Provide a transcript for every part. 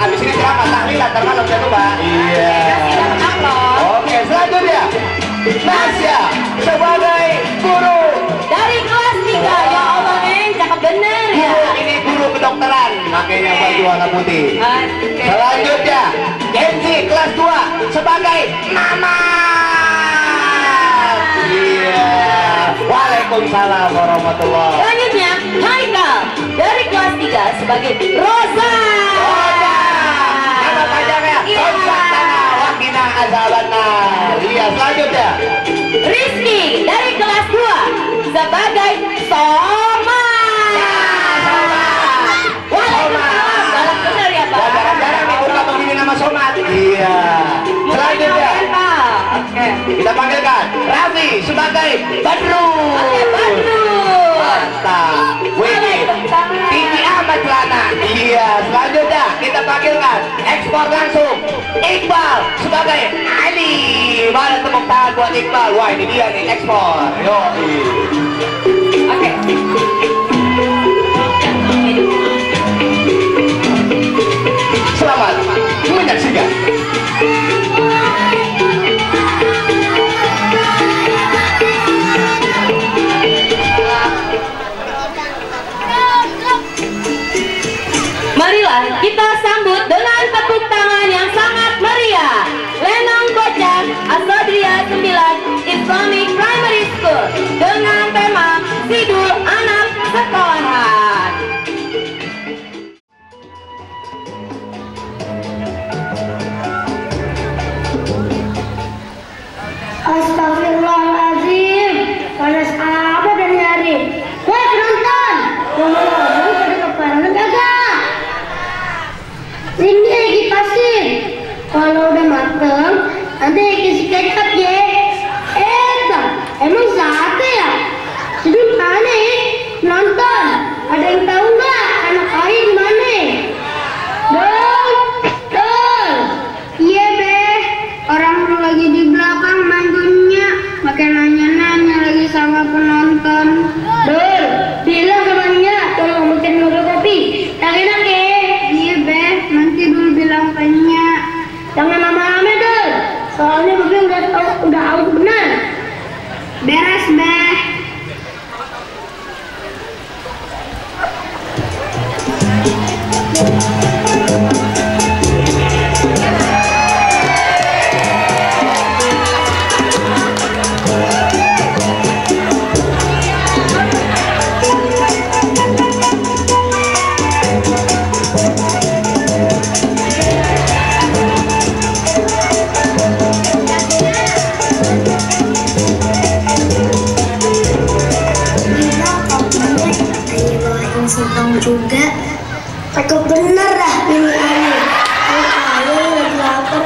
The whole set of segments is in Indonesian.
Habis ini ceramah tahlilan termalam ya tuh Mbak. Iya. Oke, selanjutnya Nasya sebagai guru dari kelas 3. Ya Allah, cakep bener ya. Ini guru kedokteran, makanya baju warna putih. Selanjutnya Kenzi kelas 2 sebagai mama. Iya. Waalaikumsalam warahmatullahi. Selanjutnya Haikal dari kelas 3 sebagai Rosa. Nama panjangnya Rosa Tanah Wakina Azabannar. Iya, selanjutnya Rizky dari kelas 2 sebagai Soma. Waalaikumsalam. Galak bener ya Pak. Jarang-jarang nih buka begini nama Somat. Iya. Selanjutnya Oke. kita panggilkan Raffi sebagai Badru. Badru. Mantap. Wih, tinggi amat celana. Iya. Selanjutnya kita panggilkan ekspor langsung Iqbal sebagai Ali. Mana tepuk tangan buat Iqbal. Wah, ini dia nih ekspor. Yo. Oke. Selamat menyaksikan. Marilah kita sambut dengan tepuk tangan yang sangat meriah Lenong Bocah Asodria 9 Islamic Primary School dengan tema Sidul Anak Sekolahan. Astagfirullahaladzim, panas apa dari hari? Wah penonton, ngomong-ngomong pada kepanan kagak? Ini lagi pasir. Kalau udah mateng, nanti kasih kecap ya. Emang sate ya? Sedih mana ya? Nonton, ada yang tahu nggak anak air di mana? Dol. Iya Beh, orang lagi di belakang mantunya, makin nanya-nanya lagi sama penonton. Dol, bilang temannya tolong bikin dulu kopi. Tak enak ya? Iya Beh, nanti dulu bilang tanya. Jangan lama-lama Dol, soalnya Bebe udah out benar. Beres Beh. Juga cakep bener dah ini air. Ayo lagi lapar.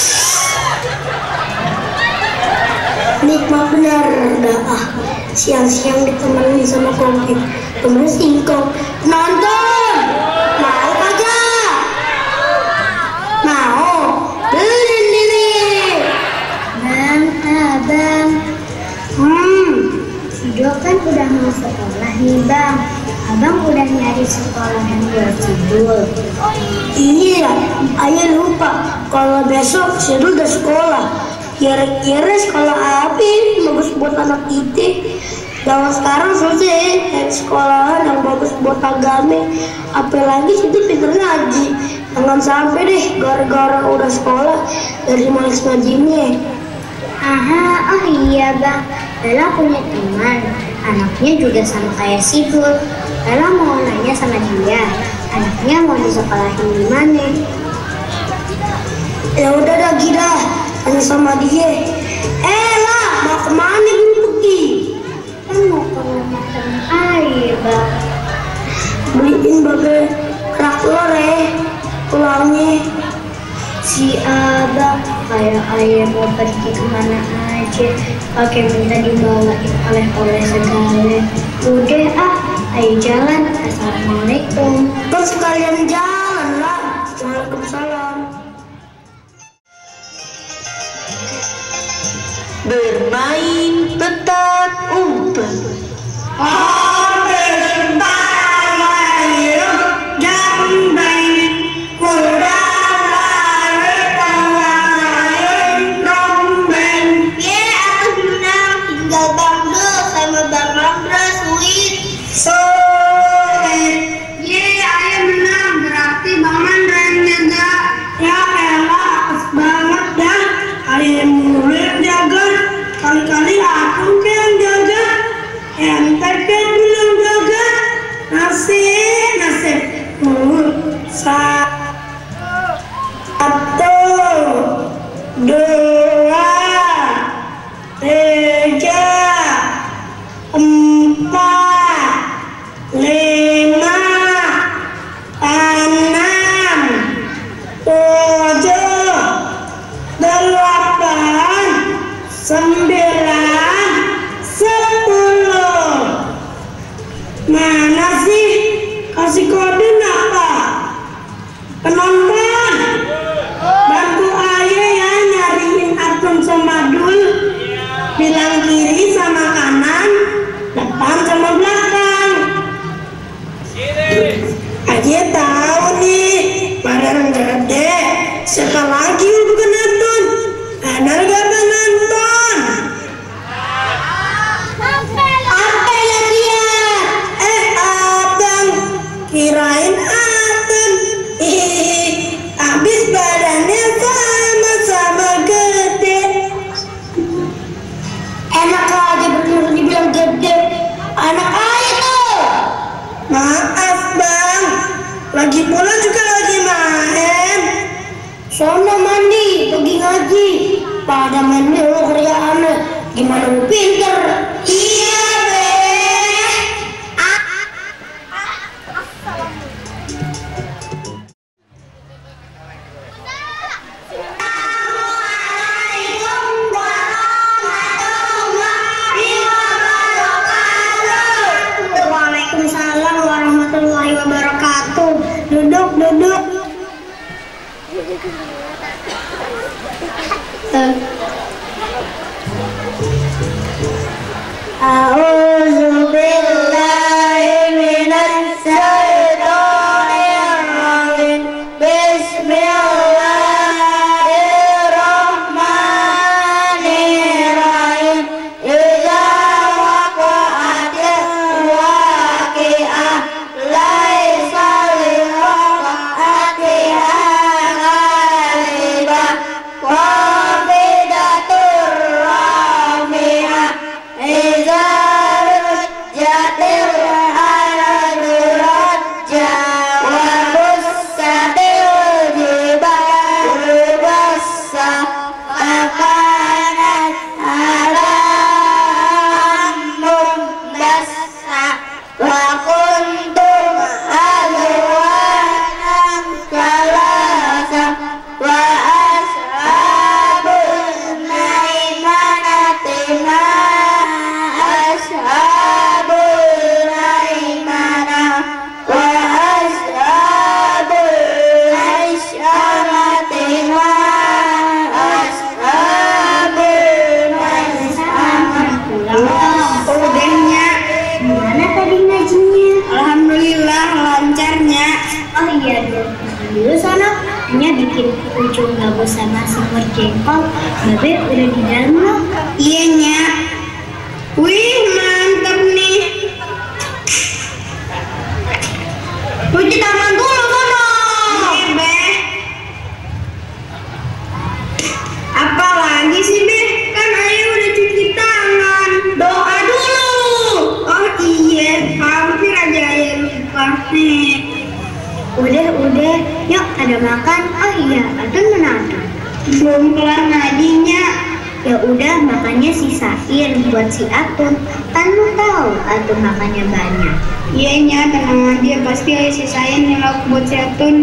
Nikmat bener dah. Siang-siang ditemenin sama kopi. Temen singkong. Nonton. Mau kagak? Mau. Beli diri. Bang, abang. Sido kan udah mau sekolah nih bang. Abang udah nyari sekolah yang buat Sidul. Iya, ayah lupa. Kalau besok Sidul udah sekolah. Kira-kira sekolah apa bagus buat anak kita? Zaman sekarang selesai cari sekolahan yang bagus buat agama. Apalagi Sidul pinter ngaji. Jangan sampai deh gara-gara udah sekolah dari malas ngajinya. Aha, oh iya bang. Bella punya teman, anaknya juga sama kayak Sidul. Bella mau nanya sama dia, anaknya mau disekolahin di mana? Ya udah dah Gida, tanya sama dia. Lah, mau kemana belum pergi? Kan mau ke rumah teman air bang. Beliin bagai kerak telur pulangnya. Si abang kayak ayah mau pergi kemana aja, pakai minta dibawain oleh-oleh segala. Udah ayo jalan. Assalamualaikum. Terus kalian jalan lah. Waalaikumsalam. Bermain petak umpet. Habis main jam kuda. bilang kiri sama kanan, depan sama belakang. Aja tahu nih, barang gede. Siapa lagi yang bukan Atun? Ada gak nonton? Apa lagi ya? Abang kirain Atun. Habis badannya sama-sama gede. Enak aja bener dibilang gede. Anak aja tuh. Maaf bang, lagi pula juga lagi main. Sono mandi, pergi ngaji. Pada main dulu kerjaannya. Gimana lu pinter? Iya be. Waalaikumsalam warahmatullahi wabarakatuh. Duduk. A'udzu billahi minasy syaithanir rajim. Bismillahirrahmanirrahim. Idza waqa'atil waqi'ah laisa liwaqa'atiha ghaiba wafidatur rafi'ah. Idza rujjatil ardu rajja wa bussatil jibalu bassa fakanat alam mumbassa wa kuntum azwajan salasa wa ashabul maimanati ma ashabul maimanah wa ashabul maisyarati ma ashabul maisyarah. Udahnya gimana tadi ngajinya? Alhamdulillah lancarnya. Oh iya dulu sana hanya bikin ujung gabus sama semur jengkol. Babe udah di dalam loh. Iya nya. Wih mantap nih. Cuci tangan dulu sono. Oke be. Apa lagi sih be? Kan ayah udah cuci tangan. Doa dulu. Oh iya, hampir aja ayah lupa nih. Udah, yuk ada makan. Oh iya, Atun mana Atun? Belum kelar ngajinya. Ya udah makannya sisain buat si Atun. Kan lu tahu Atun makannya banyak. Iya nya, tenang aja, pasti ayah sisain yang lauk buat si Atun.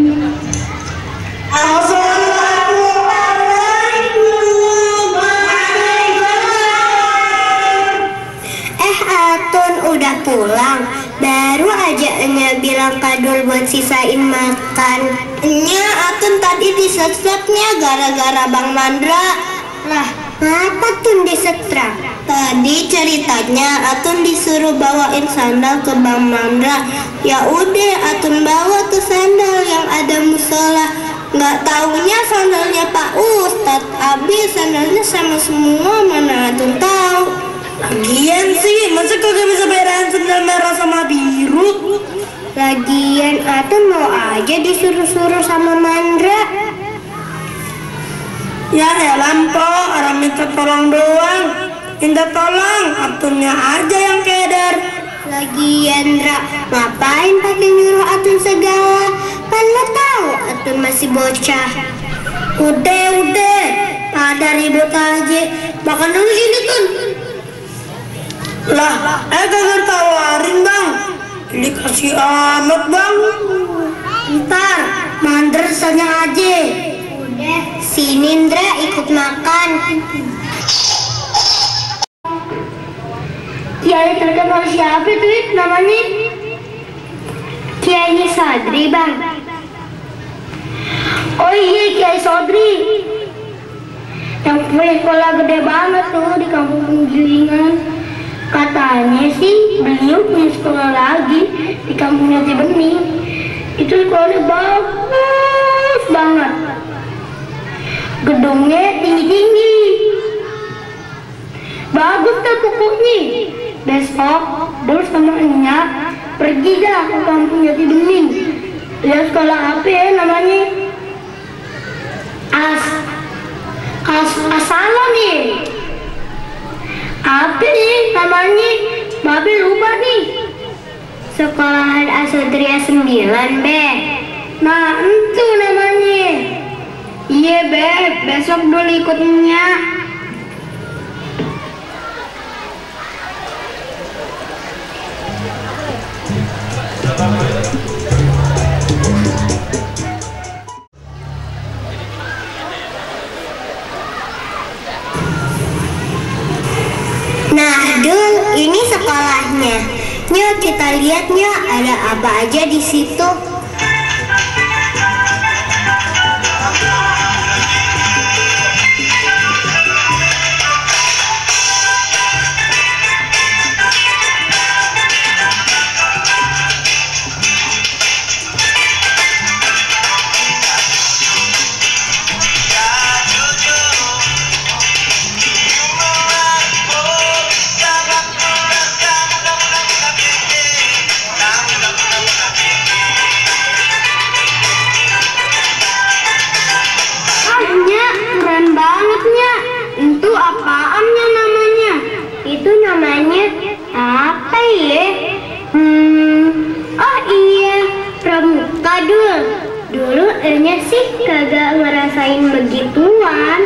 Atun udah pulang. Baru aja Enya bilang Kadul buat sisain makan. Enya Atun tadi disetrapnya gara-gara Bang Mandra. Lah, apa Tun disetrap? Tadi ceritanya Atun disuruh bawain sandal ke Bang Mandra. Ya udah Atun bawa tuh sandal yang ada musola. Nggak taunya sandalnya Pak Ustadz. Abis sandalnya sama semua, mana Atun tahu. Lagian sih, masa kagak bisa bayaran sandal merah sama biru? Lagian Atun mau aja disuruh-suruh sama Mandra. Ya elam po, orang minta tolong doang. Minta tolong, Atunnya aja yang keder. Lagian Ra, ngapain pakai nyuruh Atun segala? Kan lo tahu Atun masih bocah. Udah, pada ribut aja. Makan dulu sini Tun. Lah, kagak tawarin bang. Ini kasih amat bang. Ntar, Mandra saja aja. Udah, si Nindra ikut makan. Kiai terkenal siapa tuh namanya? Kiai Sodri bang. Oh iya Kiai Sodri. Yang punya sekolah gede banget tuh di kampung Penggilingan. Katanya sih beliau punya sekolah lagi di kampung Jati Bening. Itu sekolahnya bagus banget. Gedungnya tinggi-tinggi. Bagus tuh pokoknya. Besok Dul sama Enya pergi dah ke kampung Jati Bening. Lihat sekolah apa ya namanya? Asalam nih. Apa nih namanya? Babe lupa nih. Sekolahan Asodria 9, Be. Nah, itu namanya. Iya, Be. Besok dulu ikutnya. Nah, Dul, ini sekolahnya. Yuk kita lihatnya ada apa aja di situ. Itu namanya apa ya? Oh iya, pramuka Dul. Dulu Enya sih kagak ngerasain begituan.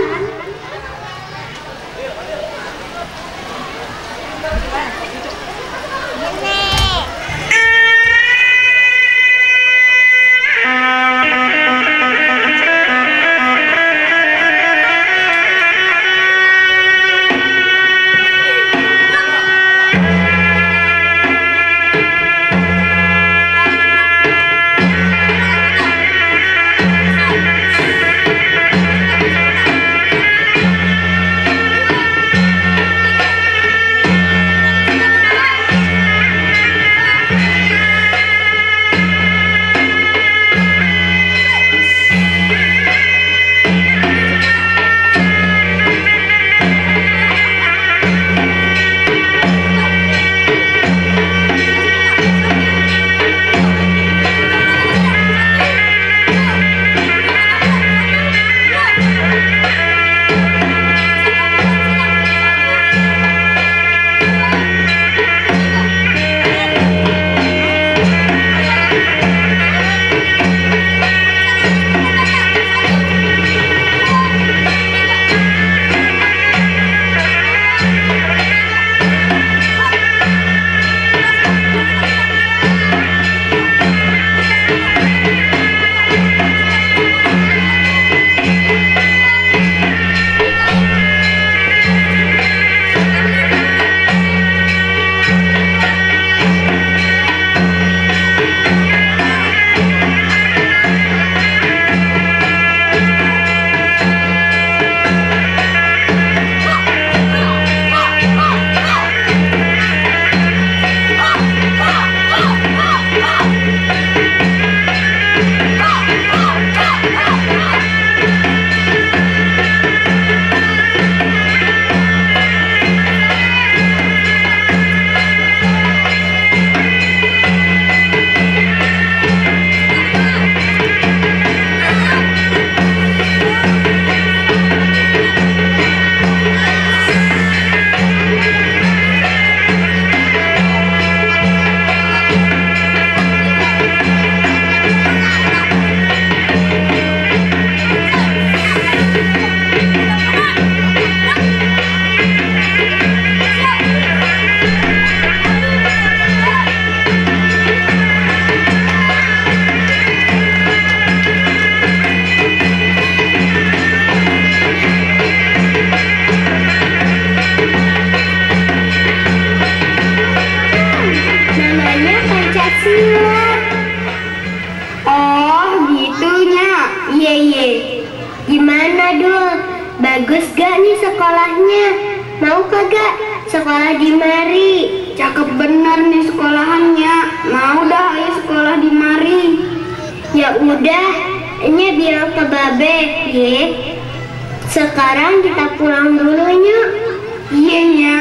bagus gak nih sekolahnya? Mau kagak sekolah di mari? Cakep bener nih sekolahannya. Mau dah ayo sekolah di mari. Ya udah, nya bilang ke babe, ye. Sekarang kita pulang dulu Nya. Iya nya.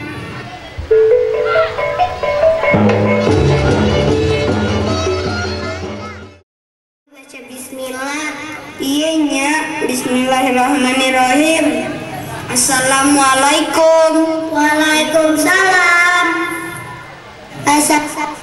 Baca bismillah. Iya nya. Bismillahirrahmanirrahim. Assalamualaikum. Waalaikumsalam.